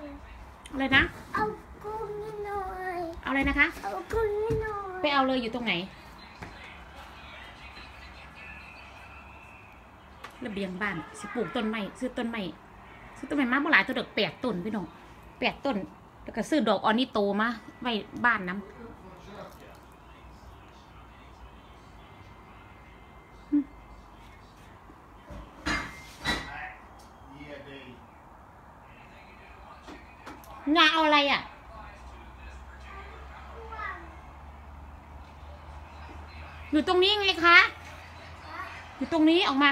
อะไรนะเอากุ้งนิดหน่อยเอาอะไรนะคะเอากุ้งนิดหน่อยไปเอาเลยอยู่ตรงไหนระเบียงบ้านสิปลูกต้นไม้ซื้อต้นไม้มาเมื่อหลายตัวดอก8 ต้นพี่น้อง8 ต้นแล้วก็ซื้อดอกออนิโตมาไว้บ้านน้ำงาเอาอะไรอ่ะอยู่ตรงนี้ไงคะอยู่ตรงนี้ออกมา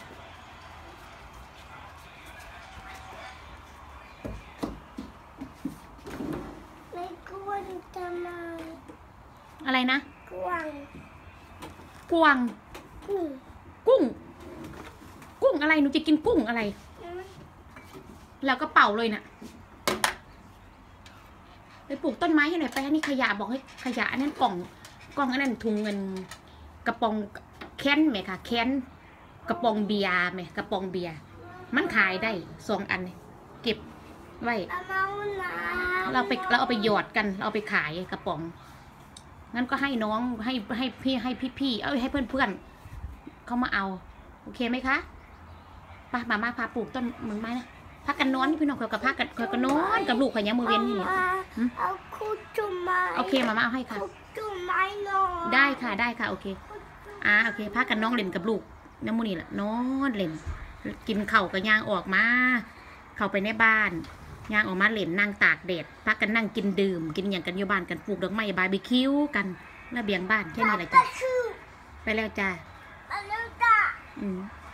ไม่กวนทำไมอะไรนะกวางกุ้งอะไรหนูจะกินกุ้งอะไรแล้วก็เป่าเลยน่ะไปปลูกต้นไม้ให้หน่อยไปนี่ขยะบอกให้ขยะอันนั้นกล่องอันนั้นถุงเงินกระป๋องแค้นไหมคะแค้นกระป๋องเบียร์ไหมกระป๋องเบียร์มันขายได้2 อันเก็บไว้เราเอาไปหยอดกันเราเอาไปขายกระป๋องงั้นก็ให้น้องให้พี่ให้เพื่อนเขามาเอาโอเคไหมคะป้ามาพาปลูกต้นมึงไม้นะพักกันนอนพี่น้องกับพักกันนอนกับลูกขยันมือเวียนนี่เอาคุดจุ่มไม้โอเคมาเอาให้ค่ะจุ่มไม้นอนได้ค่ะโอเคโอเคพักกันน้องเล่นกับลูกน้ำมูนี่แหละนอนเล่นกินเข่ากับยางออกมาเข้าไปในบ้านยางออกมาเล่นนั่งตากแดดพักกันนั่งกินดื่มกินอย่างกันอยู่บ้านกันปลูกดอกไม้บาร์บีคิวกันระเบียงบ้านแค่นี้แหละจ้ะไปแล้วจ้า